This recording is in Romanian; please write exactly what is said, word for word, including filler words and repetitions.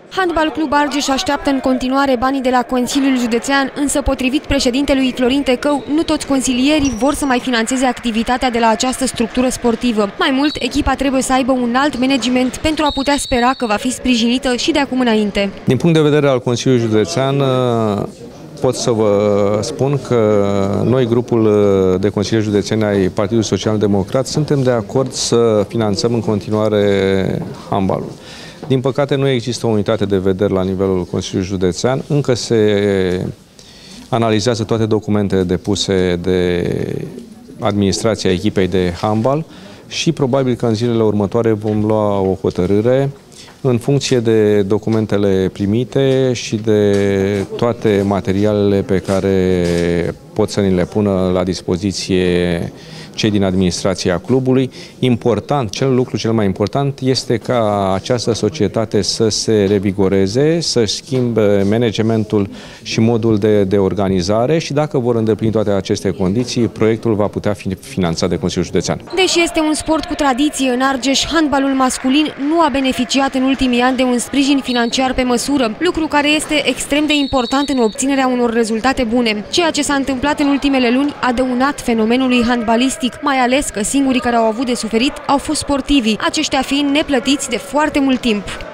Handbal Club Argeș așteaptă în continuare banii de la Consiliul Județean, însă potrivit președintelui Florin Tecău, nu toți consilierii vor să mai finanțeze activitatea de la această structură sportivă. Mai mult, echipa trebuie să aibă un alt management pentru a putea spera că va fi sprijinită și de acum înainte. Din punct de vedere al Consiliului Județean, pot să vă spun că noi, grupul de consilieri județeni ai Partidului Social Democrat, suntem de acord să finanțăm în continuare handbalul. Din păcate, nu există o unitate de vedere la nivelul Consiliului Județean. Încă se analizează toate documentele depuse de administrația echipei de handbal și probabil că în zilele următoare vom lua o hotărâre în funcție de documentele primite și de toate materialele pe care pot să ni le pună la dispoziție cei din administrația clubului. Important, cel lucru cel mai important este ca această societate să se revigoreze, să-și schimbe managementul și modul de, de organizare și dacă vor îndeplini toate aceste condiții, proiectul va putea fi finanțat de Consiliul Județean. Deși este un sport cu tradiție în Argeș, handbalul masculin nu a beneficiat în ultimii ani de un sprijin financiar pe măsură, lucru care este extrem de important în obținerea unor rezultate bune. Ceea ce s-a întâmplat în ultimele luni a dăunat fenomenului handbalistic, mai ales că singurii care au avut de suferit au fost sportivii, aceștia fiind neplătiți de foarte mult timp.